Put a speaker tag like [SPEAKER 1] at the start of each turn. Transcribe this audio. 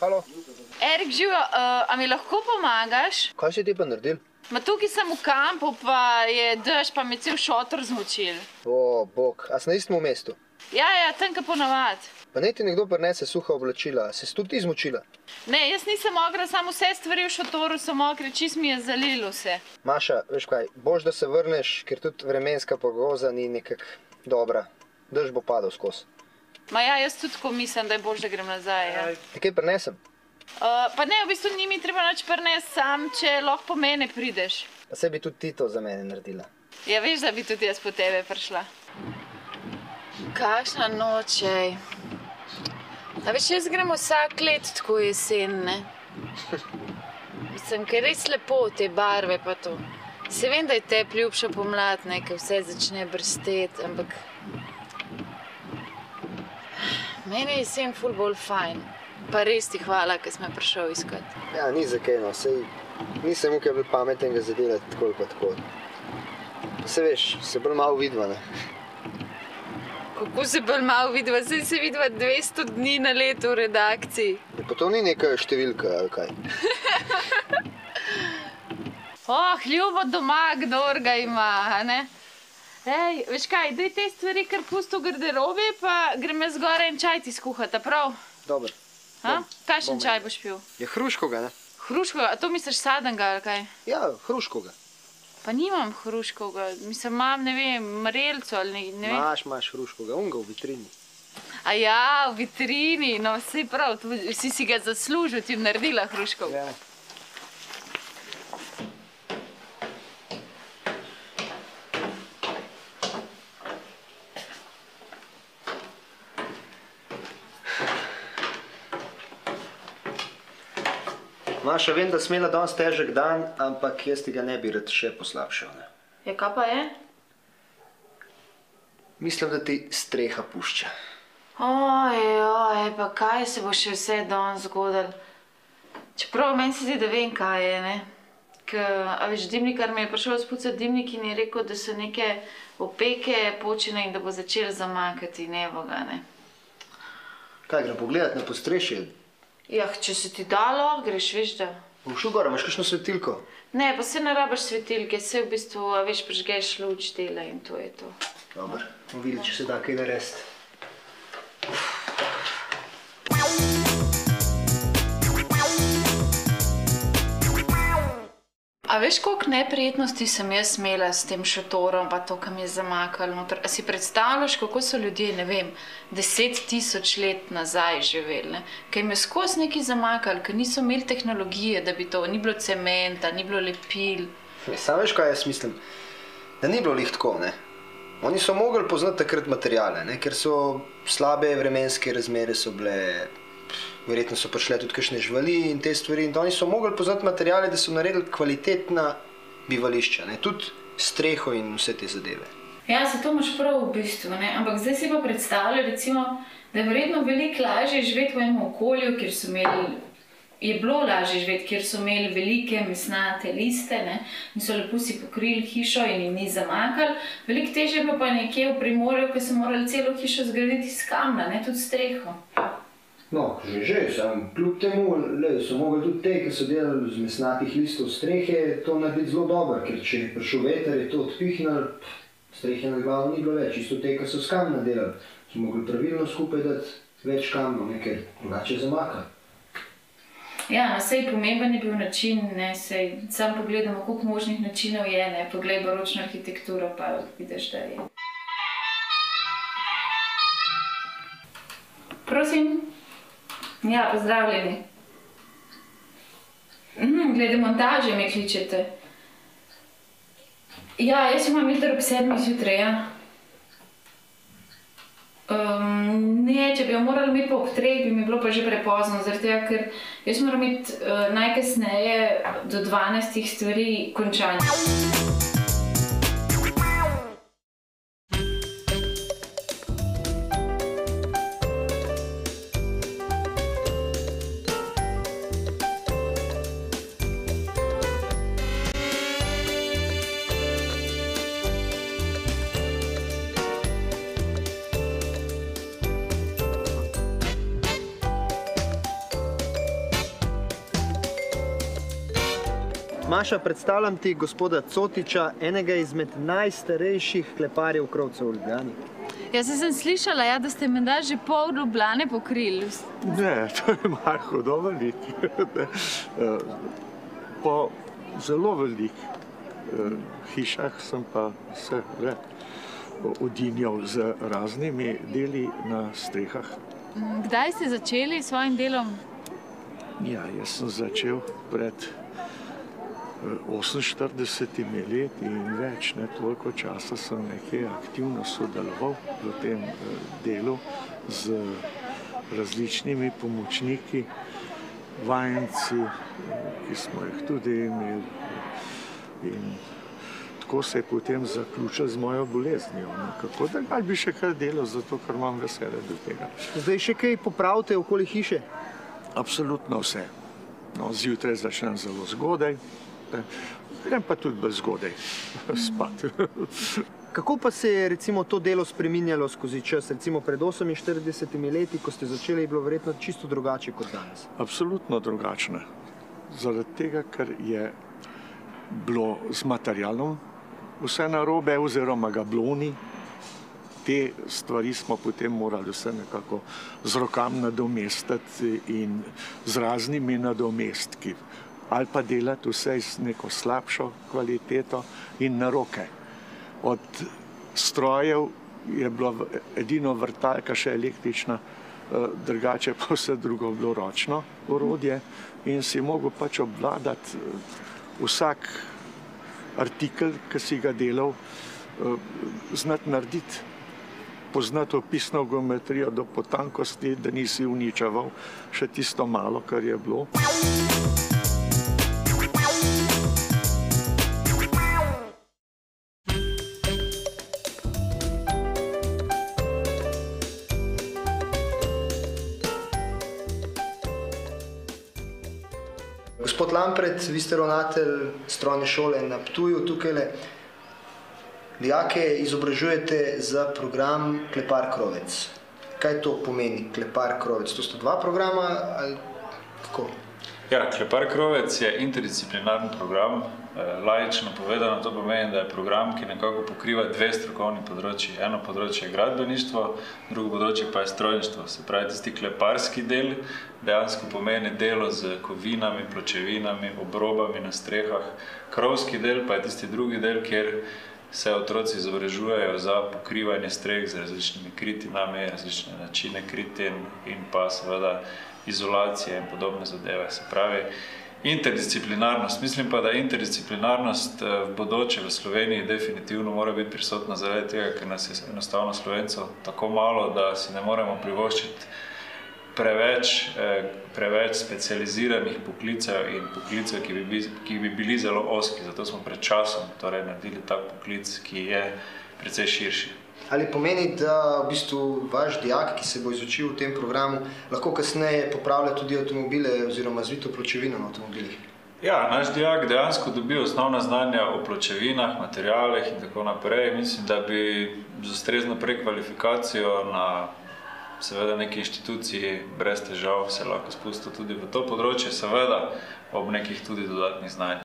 [SPEAKER 1] Halo?
[SPEAKER 2] Erik, živijo, a mi lahko pomagaš?
[SPEAKER 1] Kaj si ti pa naredil?
[SPEAKER 2] Ma tukaj sem v kampu, pa je dež, pa me cel šotor zmočil.
[SPEAKER 1] O, bog, a si na istem mestu?
[SPEAKER 2] Ja, tanka ponavad.
[SPEAKER 1] Pa naj ti nekdo prinese suha oblačila, si tudi ti zmočila?
[SPEAKER 2] Ne, jaz nisem mogra, samo vse stvari v šotoru so mokre, čist mi je zalilo vse.
[SPEAKER 1] Maša, veš kaj, boš, da se vrneš, ker tudi vremenska pogoza ni nekak dobra. Dež bo padal skozi.
[SPEAKER 2] Ma ja, jaz tudi tako mislim, da je bož, da grem nazaj. Ja.
[SPEAKER 1] Ti kaj prinesem?
[SPEAKER 2] Pa ne, v bistvu ni mi treba nič prinesti, sam, če lahko po mene prideš.
[SPEAKER 1] Pa se bi tudi ti to za mene naredila.
[SPEAKER 2] Ja, veš, da bi tudi jaz po tebe prišla. Kakšna noč, ej. A veš, jaz grem vsak let tako jesen, ne? Mislim, ker je res lepo te barve pa to. Se vem, da je tebi ljubša pomlad, ne, ker vse začne brsteti, ampak meni je jesen ful bolj fajn. Pa res ti hvala, ker si me prišel iskat.
[SPEAKER 1] Ja, ni za kaj, no, sej nisem ukaj bil pametnega zadelati tako ali pa tako. Pa se veš, se bolj malo vidva, ne?
[SPEAKER 2] Kako se bolj malo vidva? Saj se vidva 200 dni na leto v redakciji.
[SPEAKER 1] Ja, pa to ni neka številka, ali kaj?
[SPEAKER 2] Ljubo doma, kdor ga ima, a ne? Ej, veš kaj, daj te stvari kar pusti v garderobi, pa grem jaz zgoraj en čaj ti skuhati, prav?
[SPEAKER 1] Dober.
[SPEAKER 2] Kakšen čaj boš pil?
[SPEAKER 1] Je hruškoga, ne?
[SPEAKER 2] Hruškoga? A to misliš sadenga, ali kaj?
[SPEAKER 1] Ja, hruškoga.
[SPEAKER 2] Pa nimam hruškoga, mislim, imam, ne vem, marelco ali ne vem.
[SPEAKER 1] Imaš hruškoga, on ga v vitrini.
[SPEAKER 2] A ja, v vitrini, no vse prav, si ga zaslužil, ti naredila hruškoga.
[SPEAKER 1] Ja. Maša, vem, da si imela danes težek dan, ampak jaz ti ga ne bi rad še poslabšal, ne?
[SPEAKER 2] Ja, kaj pa je?
[SPEAKER 1] Mislim, da ti streha pušča.
[SPEAKER 2] Oj, pa kaj se bo še vse danes zgodilo? Čeprav meni se zdi, da vem, kaj je, ne? A veš, dimnikar mi je prišel spucati dimnik in je rekel, da so neke opeke počene in da bo začel zamakati, ne boga, ne?
[SPEAKER 1] Kaj, grem pogledat na podstrešje?
[SPEAKER 2] Ja, če se ti dalo, greš, veš, da.
[SPEAKER 1] Boš šel gor, imaš kakšno svetilko?
[SPEAKER 2] Ne, pa se ne rabaš svetilke, se v bistvu, veš, prižgeš luč dela in to je to.
[SPEAKER 1] Dobar, bomo videli, če se da kaj narediti.
[SPEAKER 2] A veš, koliko neprijetnosti sem jaz imela s tem šotorom, pa to, kam je zamakalo noter. A si predstavljaš, kako so ljudje, ne vem, 10 000 let nazaj živeli, ne? Ker jim je skozi nekaj zamakalo, ker niso imeli tehnologije, da bi to, ni bilo cementa, ni bilo lepil.
[SPEAKER 1] Sam veš, kaj jaz mislim? Da ni bilo lih tako, ne? Oni so mogli poznati takrat materijale, ne? Ker so slabe vremenske razmere so bile, verjetno so prišle tudi kakšne živali in te stvari. In oni so mogli poznati materijale, da so naredili kvalitetna bivališča, ne? Tudi streho in vse te zadeve.
[SPEAKER 2] Ja, se to imaš prav v bistvu, ne? Ampak zdaj si pa predstavljal, recimo, da je verjetno veliko lažje živeti v enem okolju, kjer so imeli, je bilo lažje živeti, kjer so imeli velike mesnate liste, ne? In so lepo si pokrili hišo in jim ni zamakali. Veliko težje je pa nekje v Primorju, ker so morali celo hišo zgraditi iz kamna, ne? Tudi streho.
[SPEAKER 1] No, že, sam kljub temu, so mogli tudi te, ki so delali z mesnatih listov strehe, to narediti zelo dobro, ker če je prišel veter, je to odpihnil, strehe na glavo ni bilo več, isto te, ki so s kamna delali, so mogli pravilno skupaj dati več kamnov, ker drugače zamaka.
[SPEAKER 2] Ja, no, sej pomemben je bil način, ne, sej sam pogledamo, koliko možnih načinov je, ne, poglej baročno arhitekturo, pa vidiš, da je. Prosim. Ja, pozdravljeni. Glede montaže me kličete. Ja, jaz imam jutri ob 7 zjutraj, ja. Ne, če bi jo morali imeti po ob 3, bi mi bilo pa že prepozno, zaradi tega, ker jaz moram imeti najkasneje do 12 stvari končane.
[SPEAKER 1] Maša, predstavljam ti gospoda Cotiča, enega izmed najstarejših kleparjev krovcev v Ljubljani.
[SPEAKER 2] Jaz sem slišala, ja, da ste menda že pol Ljubljane pokrili.
[SPEAKER 3] Ne, to je malo hudo veliko. Po zelo velikih hišah sem pa se odinjal z raznimi deli na strehah.
[SPEAKER 2] Kdaj ste začeli s svojim delom?
[SPEAKER 3] Ja, jaz sem začel pred 48 leti in več, ne toliko časa sem nekaj aktivno sodeloval v tem delu z različnimi pomočniki, vajenci, ki smo jih tudi imeli. In tako se je potem zaključil z mojo boleznijo. Kako da bi še kaj delal, zato ker imam veselje do tega.
[SPEAKER 1] Zdaj še kaj popravite okoli hiše?
[SPEAKER 3] Absolutno vse. No, zjutraj začnem zelo zgodaj, grem pa tudi bolj zgodaj spat.
[SPEAKER 1] Kako pa se je recimo to delo spreminjalo skozi čas? Recimo pred 48 leti, ko ste začeli, je bilo verjetno čisto drugače kot danes.
[SPEAKER 3] Absolutno drugačno. Zaradi tega, ker je bilo z materialom vse narobe oziroma ga bilo ni. Te stvari smo potem morali vse nekako z rokami nadomestiti in z raznimi nadomestki. Ali pa delati vse z neko slabšo kvaliteto in na roke. Od strojev je bila edino vrtalka še električna, drugače pa vse drugo bilo ročno orodje in si mogel pač obvladati vsak artikel, ki si ga delal, znati narediti. Poznati opisno geometrijo do potankosti, da nisi uničeval še tisto malo, kar je bilo.
[SPEAKER 1] Gospod Lampret, vi ste ravnatelj strojne šole na Ptuju tukajle. Dijake izobražujete za program Klepar Krovec. Kaj to pomeni, Klepar Krovec? To sta dva programa ali kako?
[SPEAKER 4] Ja, Klepar Krovec je interdisciplinarni program. Laično povedano to pomeni, da je program, ki nekako pokriva dve strokovni področji. Eno področje je gradbeništvo, drugo področje pa je strojništvo. Se pravi, tisti kleparski del dejansko pomeni delo z kovinami, pločevinami, obrobami na strehah. Krovski del pa je tisti drugi del, kjer se otroci izobražujejo za pokrivanje streh z različnimi kritinami, različne načine kritin in pa seveda izolacije in podobne zadeve. Se pravi, interdisciplinarnost. Mislim pa, da interdisciplinarnost v bodoče v Sloveniji definitivno mora biti prisotna zaradi tega, ker nas je enostavno Slovencev tako malo, da si ne moremo privoščiti preveč specializiranih poklicev in poklicev, ki bi bili zelo ozki. Zato smo pred časom naredili tak poklic, ki je precej širši.
[SPEAKER 1] Ali pomeni, da v bistvu vaš dijak, ki se bo izučil v tem programu, lahko kasneje popravlja tudi avtomobile oziroma zvito pločevino na avtomobilih?
[SPEAKER 4] Ja, naš dijak dejansko dobi osnovna znanja o pločevinah, materialih in tako naprej. Mislim, da bi z ustrezno prekvalifikacijo na seveda neki inštituciji brez težav se lahko spustil tudi v to področje, seveda ob nekih tudi dodatnih znanj.